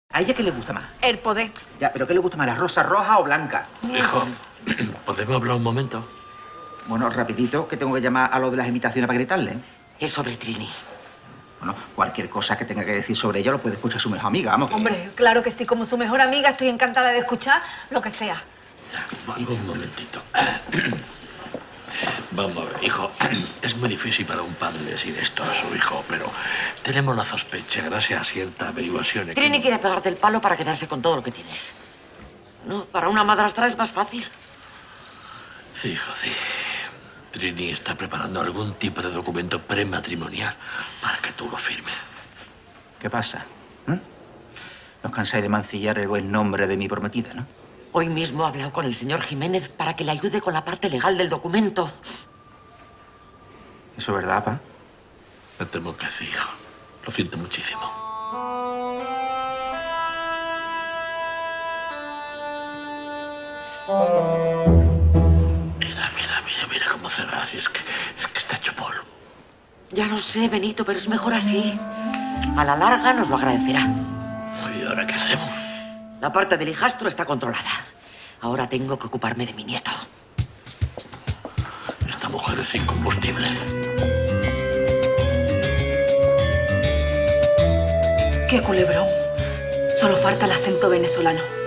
¿A ella qué le gusta más? El poder. Ya, ¿pero qué le gusta más, la rosa roja o blanca? Hijo, ¿podemos hablar un momento? Bueno, rapidito, que tengo que llamar a lo de las imitaciones para gritarle. Es sobre Trini. Bueno, cualquier cosa que tenga que decir sobre ella lo puede escuchar su mejor amiga, vamos. Hombre, claro que sí. Como su mejor amiga estoy encantada de escuchar lo que sea. Ya, un momentito. Vamos a ver, hijo. Es muy difícil para un padre decir esto a su hijo, pero tenemos la sospecha, gracias a cierta averiguación... Trini quiere pegarte el palo para quedarse con todo lo que tienes. No, para una madrastra es más fácil. Sí, hijo, sí. Trini está preparando algún tipo de documento prematrimonial para que tú lo firmes. ¿Qué pasa? ¿No os cansáis de mancillar el buen nombre de mi prometida, no? Hoy mismo he hablado con el señor Jiménez para que le ayude con la parte legal del documento. ¿Eso es verdad, pa? Me temo que sí, hijo. Lo siento muchísimo. Mira cómo se va. Es que está hecho polvo. Ya lo sé, Benito, pero es mejor así. A la larga nos lo agradecerá. ¿Y ahora qué hacemos? La parte del hijastro está controlada. Ahora tengo que ocuparme de mi nieto. Esta mujer es incombustible. Qué culebrón. Solo falta el acento venezolano.